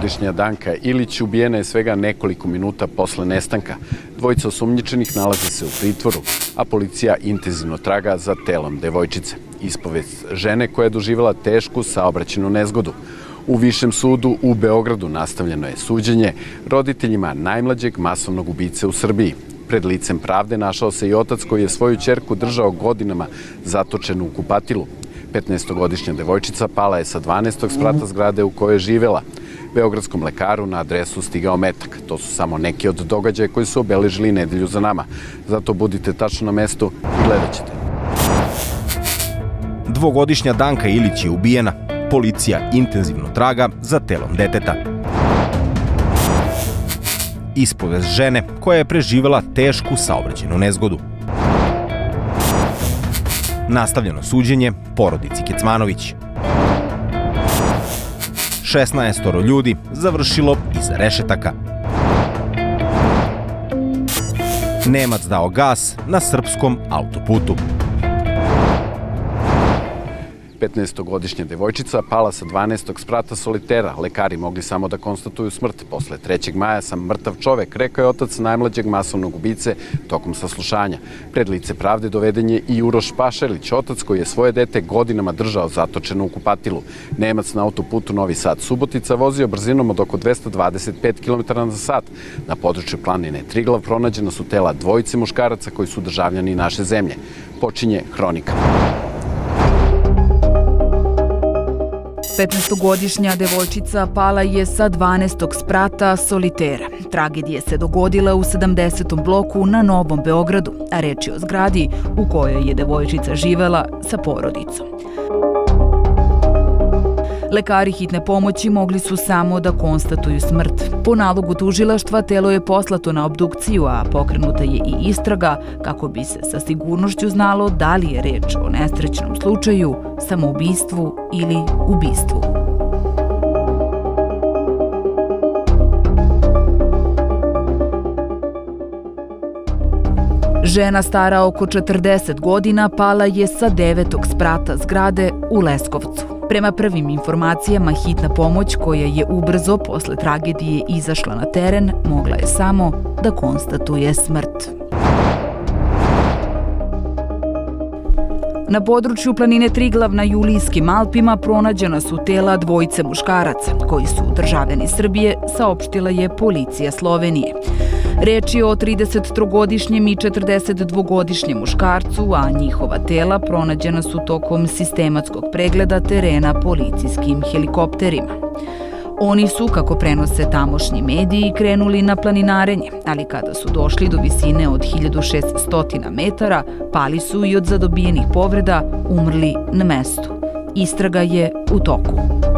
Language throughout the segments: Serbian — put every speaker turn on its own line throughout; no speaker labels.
15-godišnja Danka Ilić ubijena je svega nekoliko minuta posle nestanka. Dvojica osumnjičenih nalaze se u pritvoru, a policija intenzivno traga za telom devojčice. Ispovest žene koja je doživjela tešku saobraćajnu nezgodu. U Višem sudu u Beogradu nastavljeno je suđenje roditeljima najmlađeg masovnog ubice u Srbiji. Pred licem pravde našao se i otac koji je svoju ćerku držao godinama zatočenu u kupatilu. 15-godišnja devojčica pala je sa 12. sprata zgrade u kojoj je živela. Beogradskom lekaru na adresu stigao metak. To su samo neki od događaja koji su obeležili nedelju za nama. Zato budite tačno na mestu i gledat ćete.
Dvogodišnja Danka Ilić je ubijena. Policija intenzivno traga za telom deteta. Ispovest žene koja je preživela tešku saobraćajnu nezgodu. Nastavljeno suđenje porodici Kecmanović. 16 ljudi završilo iza rešetaka. Nemac dao gas na srpskom autoputu.
15-godišnja devojčica pala sa 12. sprata solitera. Lekari mogli samo da konstatuju smrt. Posle 3. maja sam mrtav čovek, rekao je otac najmlađeg masovnog ubice tokom saslušanja. Pred lice pravde doveden je i Uroš Pašalić, otac koji je svoje dete godinama držao zatočeno u kupatilu. Nemac na autoputu Novi Sad-Subotica vozio brzinom od oko 225 km/h. Na području planine Triglav pronađena su tela dvojice muškaraca koji su državljani naše zemlje. Počinje hronika.
15-godišnja devojčica pala je sa 12. sprata solitera. Tragedija se dogodila u 70. bloku na Novom Beogradu, a reč je o zgradi u kojoj je devojčica živela sa porodicom. Lekari hitne pomoći mogli su samo da konstatuju smrt. Po nalogu tužilaštva telo je poslato na obdukciju, a pokrenuta je i istraga kako bi se sa sigurnošću znalo da li je reč o nesrećnom slučaju, samoubistvu ili ubistvu. Žena stara oko 40 godina pala je sa 9. sprata zgrade u Leskovcu. Prema prvim informacijama, hitna pomoć koja je ubrzo posle tragedije izašla na teren mogla je samo da konstatuje smrt. Na području planine Triglav na Julijskim Alpima pronađena su tela dvojice muškaraca koji su državljani Srbije, saopštila je policija Slovenije. Reč je o 33-godišnjem i 42-godišnjem muškarcu, a njihova tela pronađena su tokom sistematskog pregleda terena policijskim helikopterima. Oni su, kako prenose tamošnji mediji, krenuli na planinarenje, ali kada su došli do visine od 1600 metara, pali su i od zadobijenih povreda umrli na mestu. Istraga je u toku.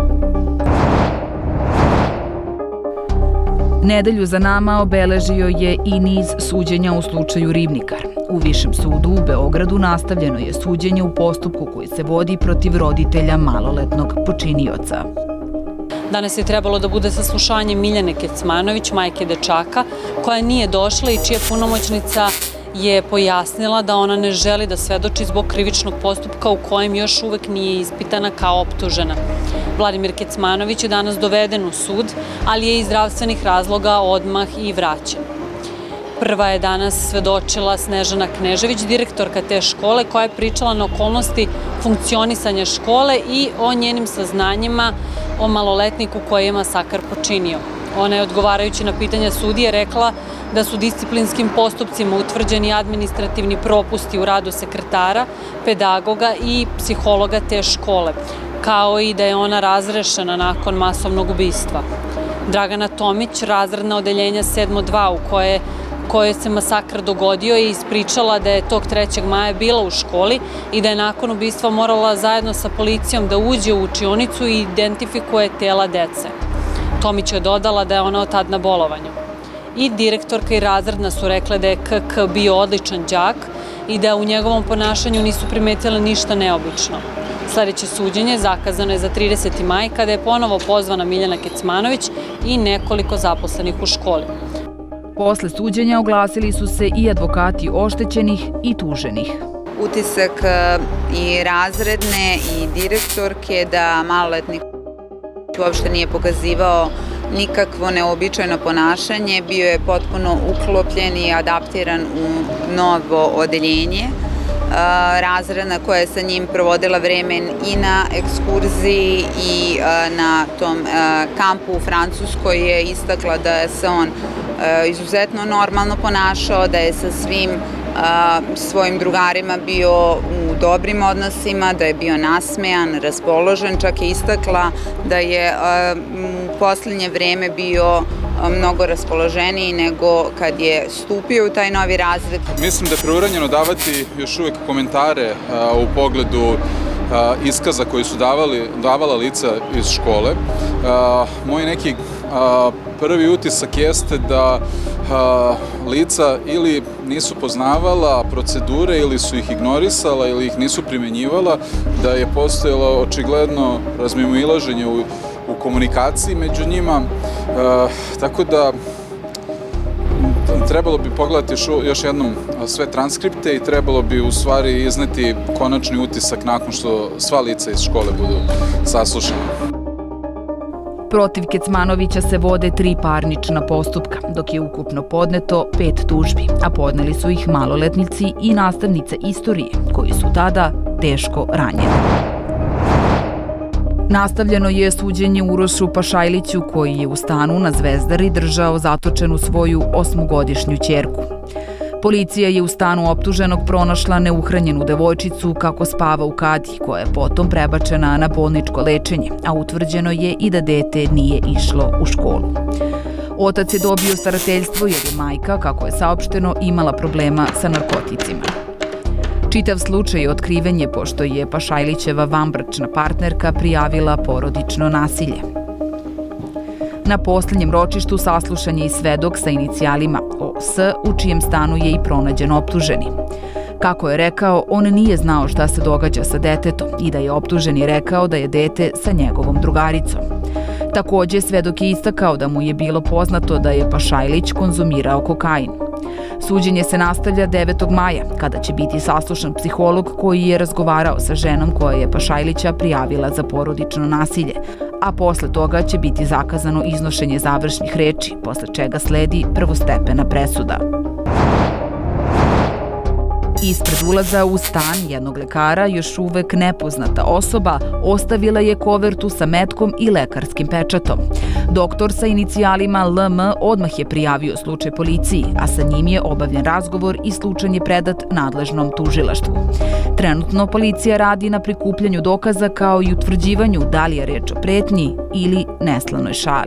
Nedelju za nama obeležio je i niz suđenja u slučaju Ribnikar. U Višem sudu u Beogradu nastavljeno je suđenje u postupku koji se vodi protiv roditelja maloletnog počinioca.
Danas je trebalo da bude saslušanje Miljane Kecmanović, majke dečaka, koja nije došla i čija punomoćnica je pojasnila da ona ne želi da svedoči zbog krivičnog postupka u kojem još uvek nije ispitana kao optužena. Vladimir Kecmanović je danas doveden u sud, ali je iz zdravstvenih razloga odmah i vraćen. Prva je danas svedočila Snežana Knežević, direktorka te škole, koja je pričala na okolnosti funkcionisanja škole i o njenim saznanjima o maloletniku koji je masakar počinio. Ona je, odgovarajući na pitanja sudije, rekla da su disciplinskim postupcima utvrđeni administrativni propusti u radu sekretara, pedagoga i psihologa te škole, kao i da je ona razrešena nakon masovnog ubistva. Dragana Tomić, razredna odeljenja 7.2 u kojoj se masakr dogodio, je ispričala da je tog 3. maja bila u školi i da je nakon ubistva morala zajedno sa policijom da uđe u učionicu i identifikuje tela dece. Tomić je dodala da je ona od tad na bolovanju. I direktorka i razredna su rekle da je KK bio odličan đak i da u njegovom ponašanju nisu primetile ništa neobično. Sledeće suđenje zakazano je za 30. maj, kada je ponovo pozvana Miljana Kecmanović i nekoliko zaposlenih u školi.
Posle suđenja oglasili su se i advokati oštećenih i tuženih.
Utisak i razredne i direktorke da maloletnik uopšte nije pokazivao nikakvo neobičajno ponašanje, bio je potpuno uklopljen i adaptiran u novo odeljenje. Razredna koja je sa njim provodila vreme i na ekskurziji i na tom kampu u Francuskoj je istakla da se on izuzetno normalno ponašao, da je sa svim svojim drugarima bio u dobrim odnosima, da je bio nasmejan, raspoložen, čak je istakla da je u poslednje vreme bio mnogo raspoloženiji nego kad je stupio u taj novi razred.
Mislim da je preuranjeno davati još uvek komentare u pogledu iskaza koji su davala lica iz škole. Moj neki prvi utisak jeste da lica ili nisu poznavala procedure ili su ih ignorisala ili ih nisu primenjivala, da je postojalo očigledno razmimoilaženje u komunikaciji među njima, tako da trebalo bi pogledati još jednom sve transkripte i trebalo bi u stvari izneti konačni utisak nakon što sva lica iz škole budu saslušana.
Protiv Kecmanovića se vode 3 parnična postupka, dok je ukupno podneto 5 tužbi, a podneli su ih maloletnici i nastavnice istorije, koji su tada teško ranjeni. Nastavljeno je suđenje Urošu Pašajliću, koji je u stanu na Zvezdari držao zatočenu svoju 8-godišnju ćerku. Policija je u stanu optuženog pronašla neuhranjenu devojčicu kako spava u kadi, koja je potom prebačena na bolničko lečenje, a utvrđeno je i da dete nije išlo u školu. Otac je dobio starateljstvo jer je majka, kako je saopšteno, imala problema sa narkoticima. Čitav slučaj otkriven je pošto je Pašajlićeva vanbračna partnerka prijavila porodično nasilje. Na poslednjem ročištu saslušan je i svedok sa inicijalima OS, u čijem stanu je i pronađen optuženi. Kako je rekao, on nije znao šta se događa sa detetom i da je optuženi rekao da je dete sa njegovom drugaricom. Takođe, svedok je istakao da mu je bilo poznato da je Pašajlić konzumirao kokain. Suđenje se nastavlja 9. maja, kada će biti saslušan psiholog koji je razgovarao sa ženom koja je Pašajlića prijavila za porodično nasilje, a posle toga će biti zakazano iznošenje završnih reči, posle čega sledi prvostepena presuda. Ispred ulaza u stan jednog lekara još uvek nepoznata osoba ostavila je kovertu sa metkom i lekarskim pečatom. Doktor sa inicijalima LM odmah je prijavio slučaj policiji, a sa njim je obavljen razgovor i slučaj je predat nadležnom tužilaštvu. Trenutno policija radi na prikupljanju dokaza kao i utvrđivanju da li je reč o pretnji ili neslanoj šali.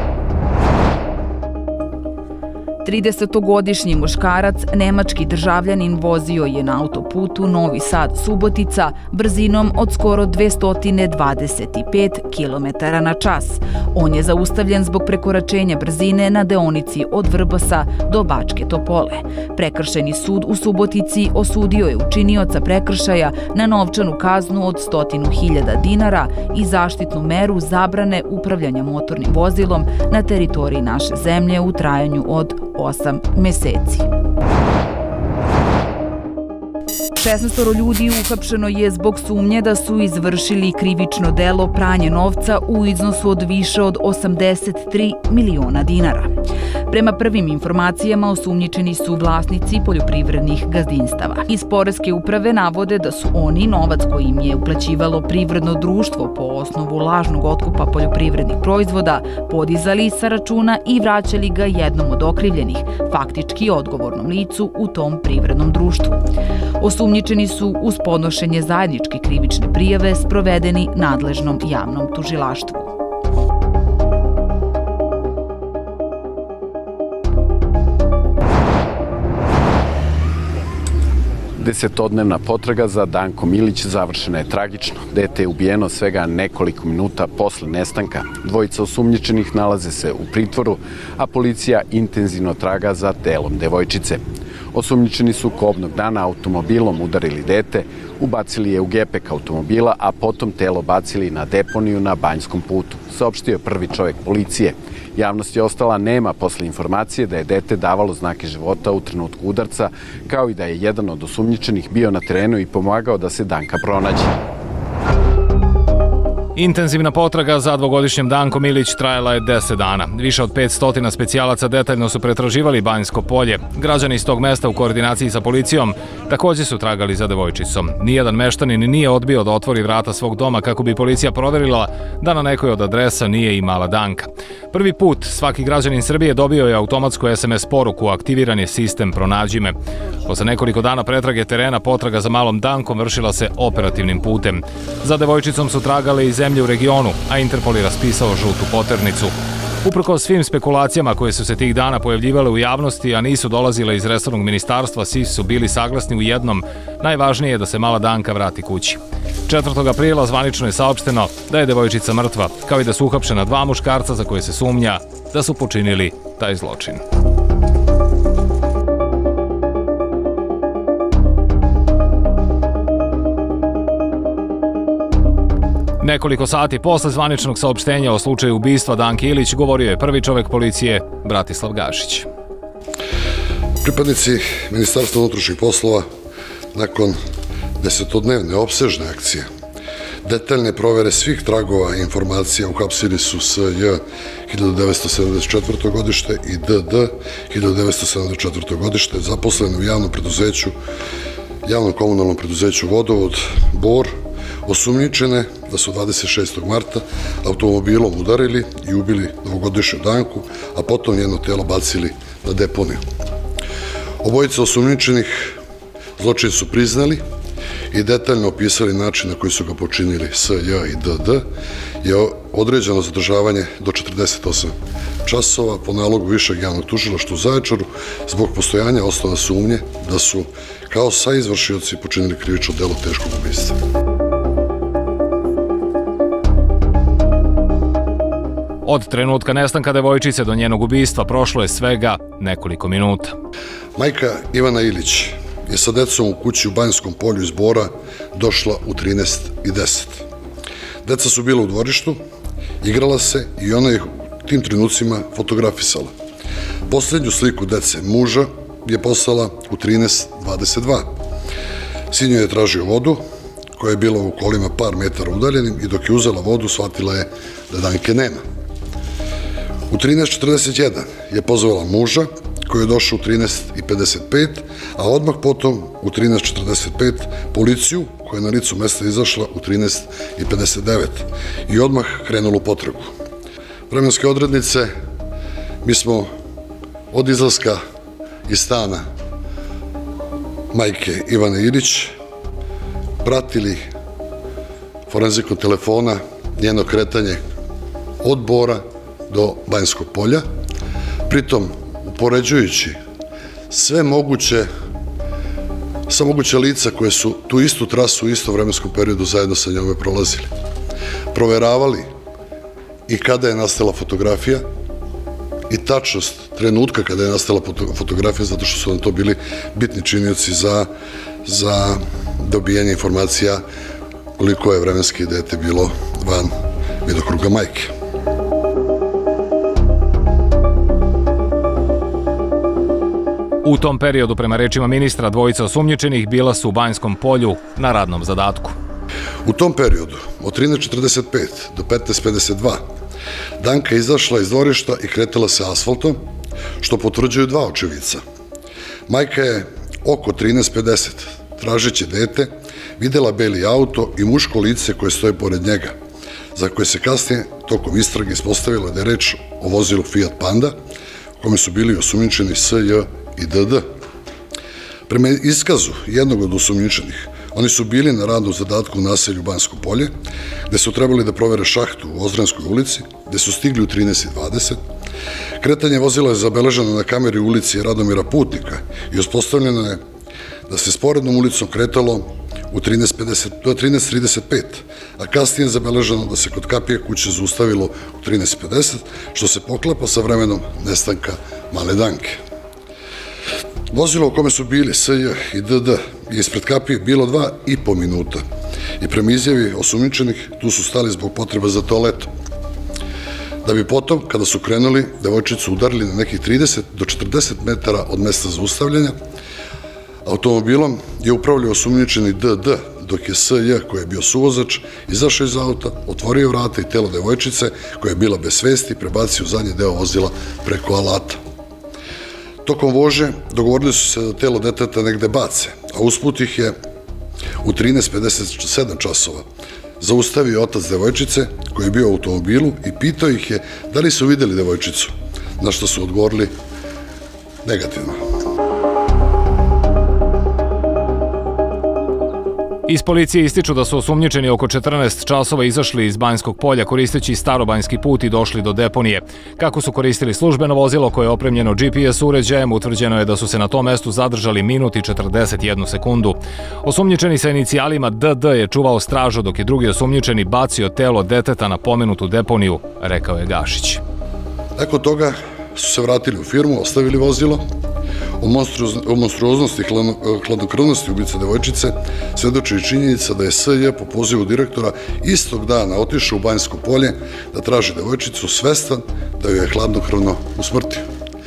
30-godišnji muškarac, nemački državljanin, vozio je na autoputu Novi Sad-Subotica brzinom od skoro 225 km/h. On je zaustavljen zbog prekoračenja brzine na deonici od Vrbasa do Bačke Topole. Prekršajni sud u Subotici osudio je učinioca prekršaja na novčanu kaznu od 100.000 dinara i zaštitnu meru zabrane upravljanja motornim vozilom na teritoriji naše zemlje u trajanju od 8 meseci. 16 ljudi uhapšeno je zbog sumnje da su izvršili krivično delo pranje novca u iznosu od više od 83 miliona dinara. Prema prvim informacijama, osumnjičeni su vlasnici poljoprivrednih gazdinstava. Iz Poreske uprave navode da su oni novac koji im je uplaćivalo privredno društvo po osnovu lažnog otkupa poljoprivrednih proizvoda podizali sa računa i vraćali ga jednom od okrivljenih, faktički odgovornom licu u tom privrednom društvu. Osumnjičeni su uz podnošenje zajedničke krivične prijave sprovedeni nadležnom javnom tužilaštvu.
Desetodnevna potraga za Dankom Ilić završena je tragično. Dete je ubijeno svega nekoliko minuta posle nestanka. Dvojica osumnjičenih nalaze se u pritvoru, a policija intenzivno traga za telom devojčice. Osumnjičeni su kobnog dana automobilom udarili dete, ubacili je u gepek automobila, a potom telo bacili na deponiju na Banjskom putu, saopštio je prvi čovek policije. Javnost je ostala nema posle informacije da je dete davalo znake života u trenutku udarca, kao i da je jedan od osumnjičenih bio na terenu i pomagao da se Danka pronađe.
Intenzivna potraga za dvogodišnjem Dankom Ilić trajala je 10 dana. Više od 500 specijalaca detaljno su pretraživali Banjsko polje. Građani iz tog mesta u koordinaciji sa policijom također su tragali za devojčicom. Nijedan meštanin nije odbio da otvori vrata svog doma kako bi policija proverila da na nekoj od adresa nije i mala Danka. Prvi put svaki građanin Srbije dobio je automatsku SMS poruku, aktiviran je sistem Pronađi me. Posle nekoliko dana pretrage terena, potraga za malom Dankom vršila se operativnim putem. Za devojčicom su tragali i zemlje u regionu, a Interpol je raspisao žutu poternicu. Uprkos svim spekulacijama koje su se tih dana pojavljivale u javnosti, a nisu dolazile iz resornog ministarstva, svi su bili saglasni u jednom: najvažnije je da se mala Danka vrati kući. 4. aprila zvanično je saopšteno da je devojčica mrtva, kao i da su uhapšena 2 muškarca za koje se sumnja da su počinili taj zločin. Nekoliko sati posle zvaničnog saopštenja o slučaju ubistva Danke Ilić govorio je prvi čovek policije, Bratislav Gašić.
Pripadnici Ministarstva unutrašnjih poslova nakon 10-dnevne opsežne akcije, detaljne provere svih tragova i informacija uhapsili su S.J. 1974. godište i D.D. 1974. godište, zaposleni u javnom komunalnom preduzeću Vodovod Bor, osumnjičene da su 26. marta automobilom udarili i ubili dvogodišnju Danku, a potom njeno telo bacili na deponiju. Obojica osumnjičenih zločin su priznali i detaljno opisali način na koji su ga počinili. S.J. i D.D. je određeno zadržavanje do 48 časova po nalogu Višeg javnog tužilaštva u Zaječaru zbog postojanja osnova sumnje da su kao saizvršioci počinili krivično delo teškog ubistva.
Od trenutka nestanka devojčice do njenog ubistva prošlo je svega nekoliko minuta.
Majka Ivana Ilić je sa decom u kući u Banjskom polju iz Bora došla u 13:10. Deca su bila u dvorištu, igrala se i ona je u tim trenucima fotografisala. Poslednju sliku dece muža je poslala u 13:22. Sin joj je tražio vodu, koja je bila u kolima par metara udaljenim, i dok je uzela vodu, shvatila je da Danke nema. U 13:41 je pozvala muža, koji je došao u 13:55, a odmah potom u 13:45 policiju, koja je na licu mesta izašla u 13:59 i odmah krenula u potragu. Vremenske odrednice: mi smo od izlaska iz stana majke Ivane Ilić pratili forenzikom telefona njeno kretanje od Bora do Banjskog polja, pritom upoređujući sva moguća lica koje su tu istu trasu u istom vremenskom periodu zajedno sa njome prolazili. Proveravali i kada je nastala fotografija i tačnost trenutka kada je nastala fotografija, zato što su nam to bili bitni činioci za dobijanje informacija koliko je vremenski dete bilo van vidokruga majke.
U tom periodu, prema rečima ministra, dvojica osumnjičenih bila su u Banjskom polju na radnom zadatku.
U tom periodu, od 13:45 do 15:52, Danka je izašla iz dvorišta i kretala se asfaltom, što potvrđuju 2 očevica. Majka je oko 13:50, tražeći dete, videla beli auto i muško lice koje stoje pored njega, za koje se kasnije tokom istrage ispostavilo da je reč o vozilu Fiat Panda, u kome su bili osumnjičeni S.J. i D.D. Prema iskazu jednog od osumnjičenih, oni su bili na radnom zadatku u naselju Banjsko polje, gde su trebali da provere šahtu u Ozrenskoj ulici, gde su stigli u 13:20. Kretanje vozila je zabeleženo na kameri u ulici Radomira Putnika i uspostavljeno je da se sporednom ulicom kretalo u 13:35, a kasnije je zabeleženo da se kod kapije kuće zaustavilo u 13:50, što se poklapa sa vremenom nestanka male Danke. Vozilo u kome su bili S.J. i D.D. je ispred kapije bilo 2,5 minuta i prema izjavi osumnjičenih tu su stali zbog potreba za toaletom. Da bi potom, kada su krenuli, devojčicu udarili na nekih 30 do 40 metara od mesta zaustavljanja. Automobilom je upravljao osumnjičeni D.D. dok je S.J. koji je bio suvozač izašao iz auta, otvorio vrata i telo devojčice koja je bila bez svesti prebacio u zadnji deo vozila preko alata. Tokom vožnje dogovorili su se da telo deteta negde bace, a usput ih je u 13:57 časova zaustavio otac devojčice koji je bio u automobilu i pitao ih je da li su videli devojčicu, na što su odgovorili negativno.
Iz policije ističu da su osumnjičeni oko 14 časova izašli iz Banjskog polja koristeći Starobanjski put i došli do deponije. Kako su koristili službeno vozilo koje je opremljeno GPS uređajem, utvrđeno je da su se na tom mestu zadržali minut i 41 sekundu. Osumnjičeni sa inicijalima DD je čuvao stražu dok je drugi osumnjičeni bacio telo deteta na pomenutu deponiju, rekao je Gašić.
Nakon toga su se vratili u firmu, ostavili vozilo. O monstruoznosti i hladnokrvnosti ubice devojčice svedoči i činjenica da je S.J. po pozivu direktora istog dana otišao u Banjsko polje da traži devojčicu svestan da ju je hladnokrvno usmrtio.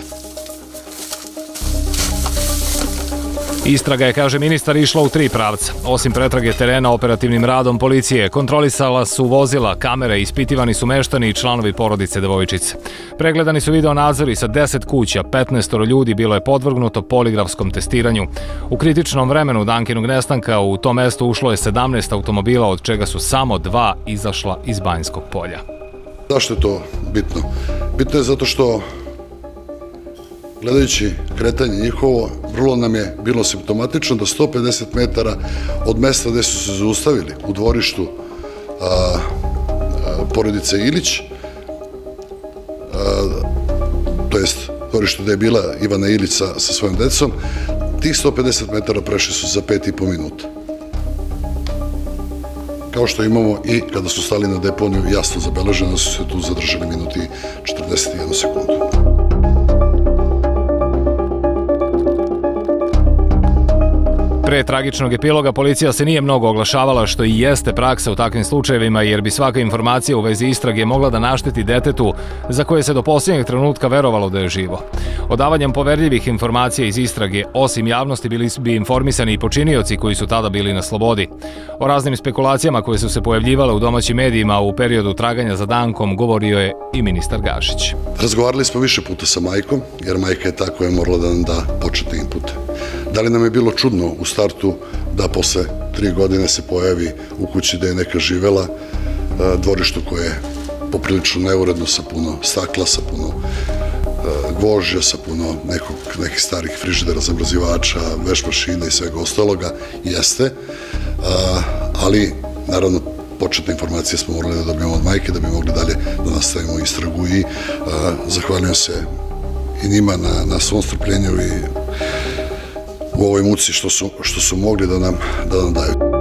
Istraga je, kaže ministar, išla u 3 pravca. Osim pretrage terena operativnim radom policije, kontrolisala su vozila, kamere, ispitivani su meštani i članovi porodice devojčice. Pregledani su video nadzori sa 10 kuća, 15 ljudi bilo je podvrgnuto poligrafskom testiranju. U kritičnom vremenu Dankinog nestanka u to mesto ušlo je 17 automobila, od čega su samo 2 izašla iz Banjskog polja.
Zašto je to bitno? Bitno je zato što gledajući kretanje njihovo, vrlo nam je bilo simptomatično da 150 metara od mesta gde su se zaustavili u dvorištu porodice Ilić, to jest dvorištu gde je bila Ivana Ilić sa svojom decom, tih 150 metara prešli su za 5,5 minuta. Kao što imamo i kada su stali na deponiju, jasno zabeleženo da su se tu zadržali minuti 41 sekundu.
Pre tragičnog epiloga policija se nije mnogo oglašavala, što i jeste praksa u takvim slučajevima, jer bi svaka informacija u vezi istrage mogla da našteti detetu za koje se do posljednjeg trenutka verovalo da je živo. Odavanjem poverljivih informacija iz istrage, osim javnosti, bili bi informisani i počinioci koji su tada bili na slobodi. O raznim spekulacijama koje su se pojavljivale u domaćim medijima u periodu traganja za Dankom govorio je i ministar Gašić.
Razgovarali smo više puta sa majkom, jer majka je ta koja je morala da nam da početne inpute. Da li nam je bilo čudno u startu da posle 3 godine se pojavi u kući da je neka živela, dvorištu koje je poprilično neuredno, sa puno stakla, sa puno gvožđa, sa puno nekih starih frižidera, zamrzivača, veš mašina i svega ostaloga, jeste, ali naravno početne informacije smo morali da dobijemo od majke da bi mogli dalje da nastavimo istragu i zahvaljujem se i njima na svom strpljenju i u ovoj muci što su mogli da nam daju.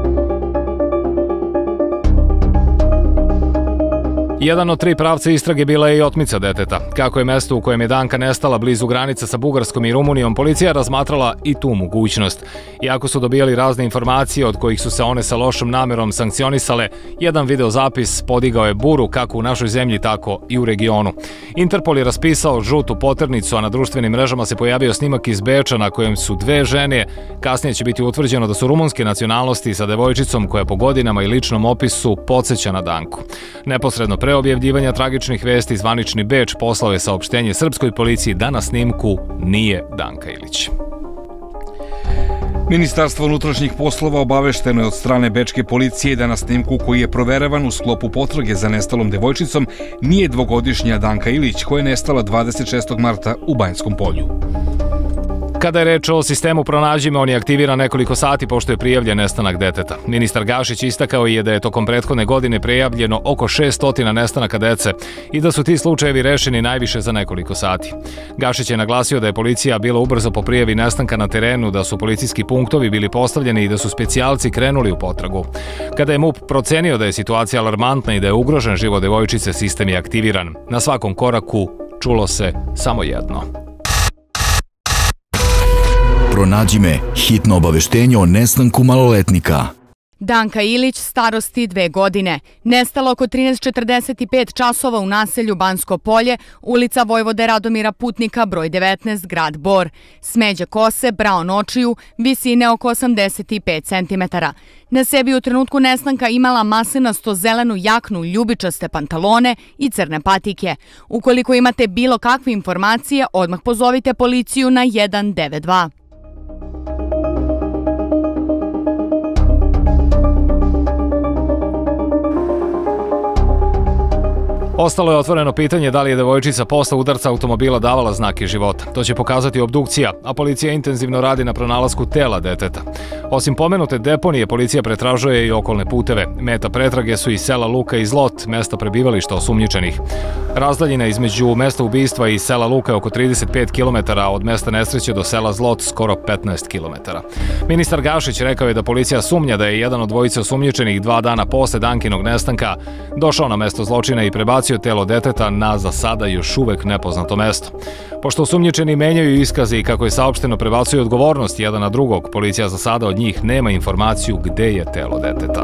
Jedan od 3 pravca istrage bila je i otmica deteta. Kako je mesto u kojem je Danka nestala blizu granica sa Bugarskom i Rumunijom, policija razmatrala i tu mogućnost. Iako su dobijali razne informacije od kojih su se one sa lošom namerom sankcionisale, jedan videozapis podigao je buru kako u našoj zemlji, tako i u regionu. Interpol je raspisao žutu poternicu, a na društvenim mrežama se pojavio snimak iz Beča na kojem su 2 žene. Kasnije će biti utvrđeno da su rumunske nacionalnosti sa devojčicom koja po godinama i ličnom opisu podseća na Danku. Neposredno pre objavljivanja tragičnih vesti, zvanični Beč poslao je saopštenje srpskoj policiji da na snimku nije Danka Ilić.
Ministarstvo unutrašnjih poslova obavešteno je od strane bečke policije da na snimku koji je proveravan u sklopu potrage za nestalom devojčicom nije 2-godišnja Danka Ilić koja je nestala 26. marta u Banjskom polju.
Kada je reč o sistemu Pronađi me, on je aktiviran nekoliko sati pošto je prijavljen nestanak deteta. Ministar Gašić istakao je da je tokom prethodne godine prijavljeno oko 600 nestanaka dece i da su ti slučajevi rešeni najviše za nekoliko sati. Gašić je naglasio da je policija bila ubrzo po prijavi nestanka na terenu, da su policijski punktovi bili postavljeni i da su specijalci krenuli u potragu. Kada je MUP procenio da je situacija alarmantna i da je ugrožen život devojčice, sistem je aktiviran. Na svakom koraku čulo se samo jedno.
Pronađi me, hitno obaveštenje o nestanku maloletnika. Danka Ilić, starosti 2 godine. Nestala oko 13:45 časova u naselju Bansko Polje, ulica Vojvode Radomira Putnika, broj 19, grad Bor. Smeđe kose, braon očiju, visine oko 85 cm. Na sebi u trenutku nestanka imala maslinasto zelenu jaknu, ljubičaste pantalone i crne patike. Ukoliko imate bilo kakve informacije, odmah pozovite policiju na 192.
Ostalo je otvoreno pitanje da li je devojčica posle udarca automobila davala znake života. To će pokazati obdukcija, a policija intenzivno radi na pronalasku tela deteta. Osim pomenute deponije, policija pretražuje i okolne puteve. Meta pretrage su i sela Luka i Zlot, mesta prebivališta osumnjičenih. Razdaljina između mesta ubistva i sela Luka je oko 35 km, a od mesta nesreće do sela Zlot skoro 15 km. Ministar Gašić rekao je da policija sumnja da je jedan od dvojice osumnjičenih 2 dana posle Dankinog nestanka došao na mesto zločina i prebacio telo deteta na za sada još uvek nepoznato mesto. Pošto osumnjičeni menjaju iskaze i kako je saopšteno prebacuju odgovornost jedan na drugog, policija za sada od njih nema informaciju gde je telo deteta.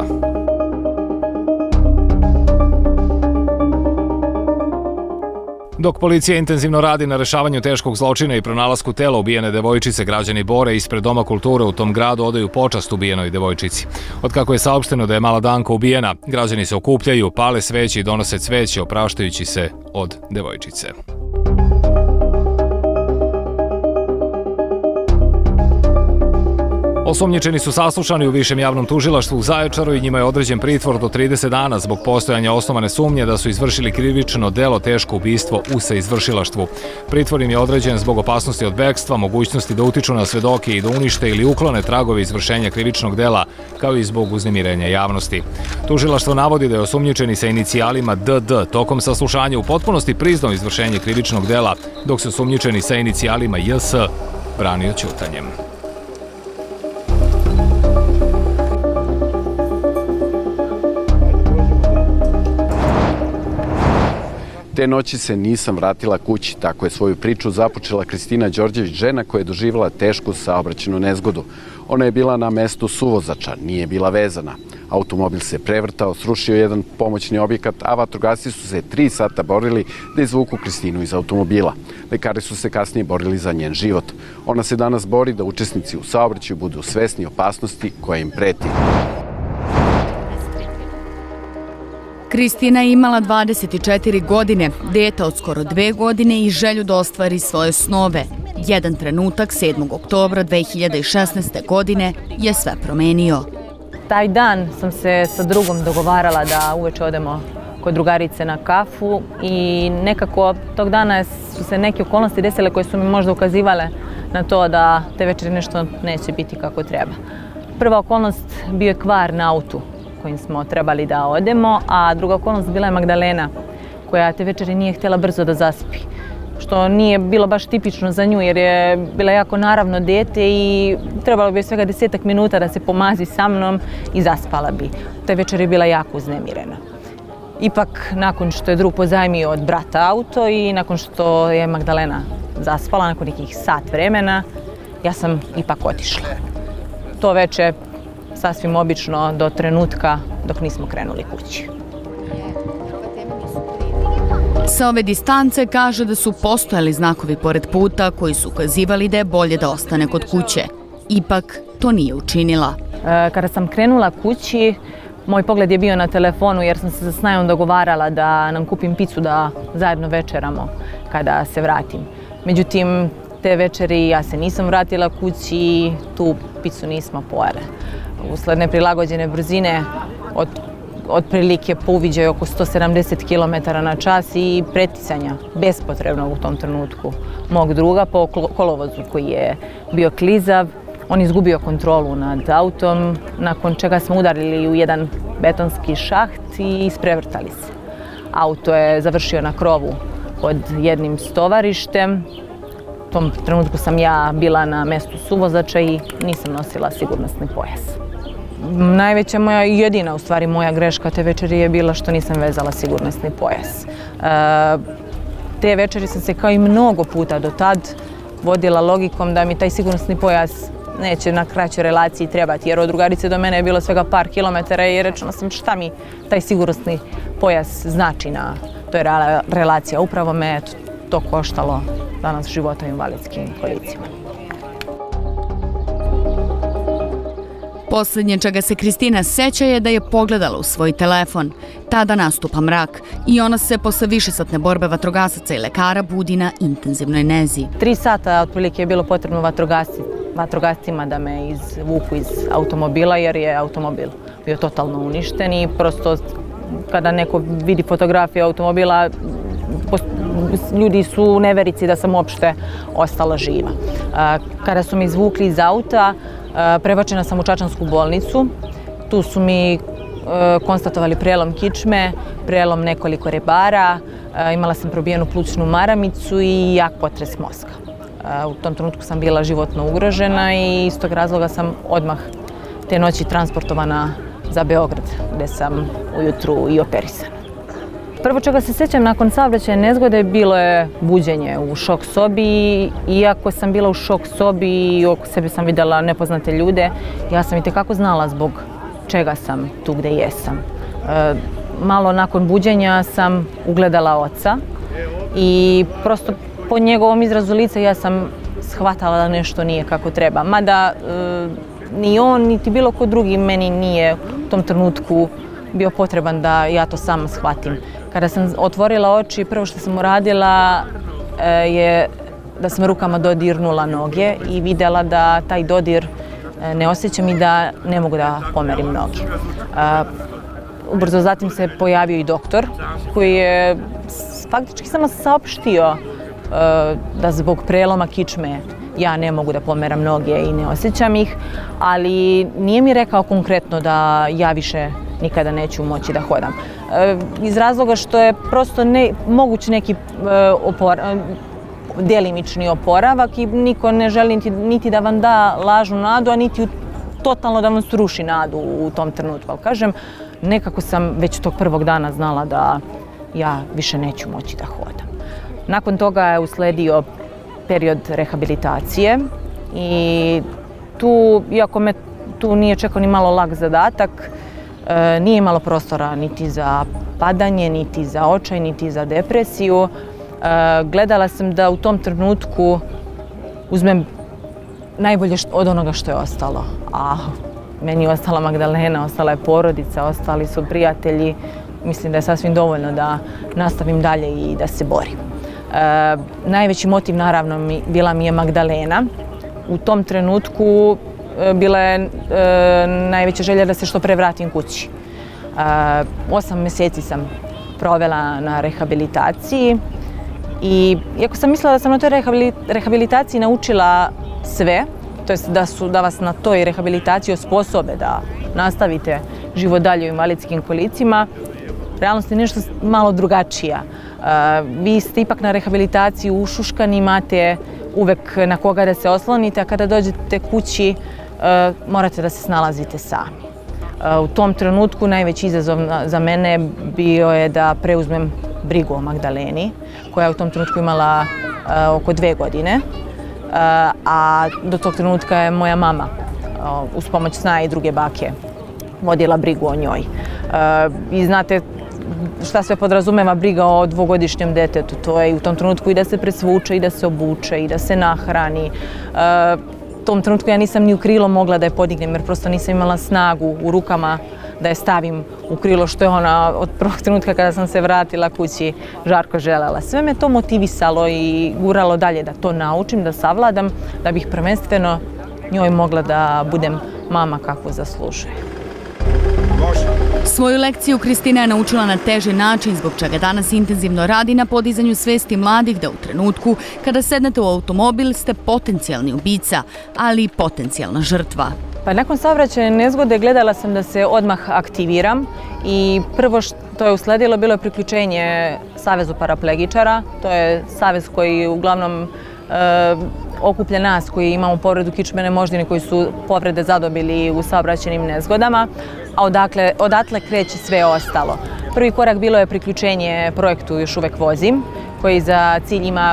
Dok policija intenzivno radi na rešavanju teškog zločina i pronalasku tela ubijene devojčice, građani Bora ispred Doma kulture u tom gradu odaju počast ubijenoj devojčici. Od kako je saopšteno da je mala Danka ubijena, građani se okupljaju, pale sveće i donose cveće opraštajući se od devojčice. Osumnjičeni su saslušani u Višem javnom tužilaštvu u Zaječaru i njima je određen pritvor do 30 dana zbog postojanja osnovane sumnje da su izvršili krivično delo teško ubistvo u saizvršilaštvu. Pritvor im je određen zbog opasnosti od bekstva, mogućnosti da utiču na svedoke i da unište ili uklone tragove izvršenja krivičnog dela, kao i zbog uznemirenja javnosti. Tužilaštvo navodi da je osumnjičeni sa inicijalima DD tokom saslušanja u potpunosti priznao izvršenje krivičnog dela, dok se osumnjičeni sa inicijalima JS branio ćutanjem.
Te noći se nisam vratila kući, tako je svoju priču započela Kristina Đorđević, žena koja je doživjela tešku saobraćajnu nezgodu. Ona je bila na mestu suvozača, nije bila vezana. Automobil se prevrtao, srušio jedan pomoćni objekat, a vatrogasci su se 3 sata borili da izvuku Kristinu iz automobila. Lekari su se kasnije borili za njen život. Ona se danas bori da učesnici u saobraćaju budu svesni opasnosti koja im preti.
Kristina je imala 24 godine, dete od skoro 2 godine i želju da ostvari svoje snove. Jedan trenutak, 7. oktobra 2016. godine, je sve promenio.
Taj dan sam se sa drugom dogovarala da uveče odemo kod drugarice na kafu i nekako tog dana su se neke okolnosti desile koje su mi možda ukazivale na to da te večeri nešto neće biti kako treba. Prva okolnost bio je kvar na autu kojim smo trebali da odemo, a druga okolnost bila je Magdalena, koja te večeri nije htjela brzo da zaspi. Što nije bilo baš tipično za nju, jer je bila jako naravno dete i trebalo bi svega 10 minuta da se pomazi sa mnom i zaspala bi. Te večeri je bila jako uznemirena. Ipak, nakon što je drug pozajmio od brata auto i nakon što je Magdalena zaspala, nakon nekih sat vremena, ja sam ipak otišla. To veče sasvim obično do trenutka dok nismo krenuli kući.
Sa ove distance kaže da su postojali znakovi pored puta koji su ukazivali da je bolje da ostane kod kuće. Ipak to nije učinila.
Kada sam krenula kući, moj pogled je bio na telefonu jer sam se sa Snajom dogovarala da nam kupim picu da zajedno večeramo kada se vratim. Međutim, te večeri ja se nisam vratila kući i tu picu nismo pojele. Usled neprilagođene brzine otprilike po uviđaju oko 170 km na čas i preticanja bespotrebno u tom trenutku mog druga po kolovozu koji je bio klizav. On izgubio kontrolu nad autom, nakon čega smo udarili u jedan betonski šaht i isprevrtali se. Auto je završio na krovu pod jednim stovarištem. U tom trenutku sam ja bila na mestu suvozača i nisam nosila sigurnosni pojas. Najveća moja i jedina u stvari moja greška te večeri je bila što nisam vezala sigurnosni pojas. Te večeri sam se kao i mnogo puta do tad vodila logikom da mi taj sigurnosni pojas neće na kraćoj relaciji trebati, jer od drugarice do mene je bilo svega par kilometara i rečeno sam šta mi taj sigurnosni pojas znači na toj relaciji. Upravo me to koštalo danas života u invalidskim kolicima.
Poslednje čega se Kristina seća je da je pogledala u svoj telefon. Tada nastupa mrak i ona se posle višesatne borbe vatrogasaca i lekara budi na intenzivnoj nezi.
3 sata otprilike je bilo potrebno vatrogascima da me izvuku iz automobila jer je automobil bio totalno uništen i prosto kada neko vidi fotografiju automobila ljudi su u neverici da sam uopšte ostala živa. Kada su me izvukli iz auta, prebačena sam u Čačansku bolnicu. Tu su mi konstatovali prelom kičme, prelom nekoliko rebara, imala sam probijenu plućnu maramicu i jak potres mozga. U tom trenutku sam bila životno ugrožena i iz tog razloga sam odmah te noći transportovana za Beograd, gde sam ujutru i operisana. Prvo čega se sjećam nakon saobraćajne nezgode bilo je buđenje u šok sobi. Iako sam bila u šok sobi i oko sebe sam videla nepoznate ljude, ja sam itekako znala zbog čega sam tu gde jesam. Malo nakon buđenja sam ugledala oca i prosto po njegovom izrazu lica ja sam shvatala da nešto nije kako treba. Mada ni on, niti bilo ko drugi meni nije u tom trenutku bio potreban da ja to sama shvatim. Kada sam otvorila oči, prvo što sam uradila je da sam rukama dodirnula noge i videla da taj dodir ne osjećam i da ne mogu da pomerim noge. Ubrzo zatim se pojavio i doktor koji je faktički samo saopštio da zbog preloma kičme ja ne mogu da pomeram noge i ne osjećam ih, ali nije mi rekao konkretno da ja više nikada neću moći da hodam. Iz razloga što je prosto moguć neki delimični oporavak i niko ne želi niti da vam da lažnu nadu, a niti totalno da vam sruši nadu u tom trenutku. Ali kažem, nekako sam već tog prvog dana znala da ja više neću moći da hodam. Nakon toga je usledio period rehabilitacije i tu, iako me tu nije čekao ni malo lak zadatak, nije imalo prostora niti za padanje, niti za očaj, niti za depresiju. Gledala sam da u tom trenutku uzmem najbolje od onoga što je ostalo. A meni je ostala Magdalena, ostala je porodica, ostali su prijatelji. Mislim da je sasvim dovoljno da nastavim dalje i da se borim. Najveći motiv, naravno, bila mi je Magdalena. U tom trenutku bila je najveća želja da se što pre vratim kući. 8 meseci sam provela na rehabilitaciji i iako sam mislila da sam na toj rehabilitaciji naučila sve, to jest da vas na toj rehabilitaciji osposobe da nastavite život dalje u invalidskim kolicima, realnost je nešto malo drugačija. Vi ste ipak na rehabilitaciji ušuškani, imate uvek na koga da se oslonite, a kada dođete kući morate da se snalazite sami. U tom trenutku najveći izazov za mene bio je da preuzmem brigu o Magdaleni, koja je u tom trenutku imala oko 2 godine, a do tog trenutka je moja mama uz pomoć sna i druge bake vodila brigu o njoj. I znate šta sve podrazumeva briga o 2-godišnjem detetu, to je u tom trenutku i da se presvuče, i da se obuče, i da se nahrani. U tom trenutku ja nisam ni u krilo mogla da je podignem jer prosto nisam imala snagu u rukama da je stavim u krilo, što je ona od prvog trenutka kada sam se vratila kući žarko želela. Sve me to motivisalo i guralo dalje da to naučim, da savladam, da bih prvenstveno njoj mogla da budem mama kakvu zaslužuje.
Svoju lekciju Kristina je naučila na teži način, zbog čega danas intenzivno radi na podizanju svesti mladih da u trenutku kada sednete u automobil ste potencijalni ubica, ali i potencijalna žrtva.
Pa nakon saobraćajne nezgode gledala sam da se odmah aktiviram i prvo što je usledilo bilo je priključenje Savezu paraplegičara. To je savez koji uglavnom okuplja nas koji imamo povredu kičmene moždine, koji su povrede zadobili u saobraćajnim nezgodama, a odatle kreće sve ostalo. Prvi korak bilo je priključenje projektu Još uvek vozim, koji za cilj ima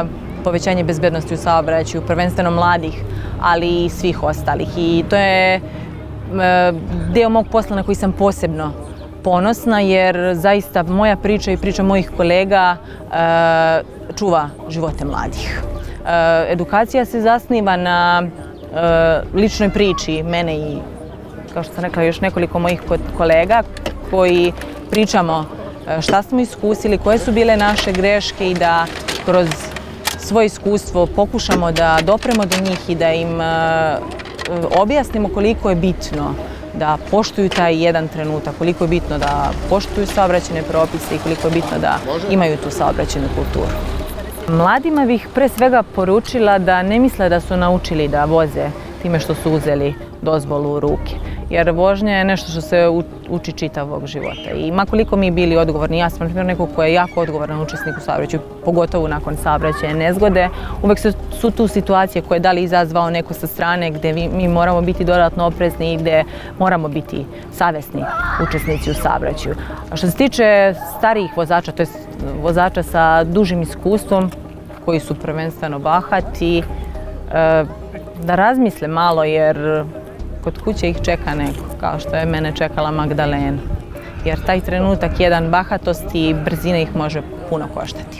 povećanje bezbednosti u saobraćaju, prvenstveno mladih, ali i svih ostalih. I to je deo mog posla na koji sam posebno ponosna, jer zaista moja priča i priča mojih kolega čuva živote mladih. Edukacija se zasniva na ličnoj priči mene i, kao što sam rekla, još nekoliko mojih kolega koji pričamo šta smo iskusili, koje su bile naše greške i da kroz svoje iskustvo pokušamo da dopremo do njih i da im objasnimo koliko je bitno da poštuju taj jedan trenutak, koliko je bitno da poštuju saobraćajne propise i koliko je bitno da imaju tu saobraćajnu kulturu. Mladima bih pre svega poručila da ne misle da su naučili da voze time što su uzeli dozvolu u ruke. Jer vožnja je nešto što se uči čitavog života. I makoliko mi bili odgovorni, ja sam na primjer neko ko je jako odgovoran učesnik u saobraćaju, pogotovo nakon saobraćajne nezgode, uvek su tu situacije koje da li izazvao neko sa strane gde mi moramo biti dodatno oprezni i gde moramo biti savesni učesnici u saobraćaju. A što se tiče starijih vozača, to je vozača sa dužim iskustvom, koji su prvenstveno bahati, da razmisle malo, jer kod kuće ih čeka neko, kao što je mene čekala Magdalena. Jer taj trenutak jedan bahatosti i brzina ih može puno koštati.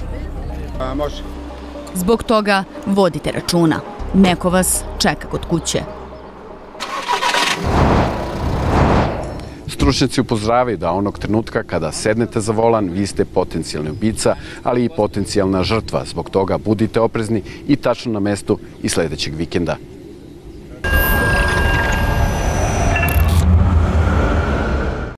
Zbog toga vodite računa. Neko vas čeka kod kuće.
Stručnjaci upozoravaju da onog trenutka kada sednete za volan, vi ste potencijalni ubica, ali i potencijalna žrtva. Zbog toga budite oprezni i tačno na mestu i sledećeg vikenda.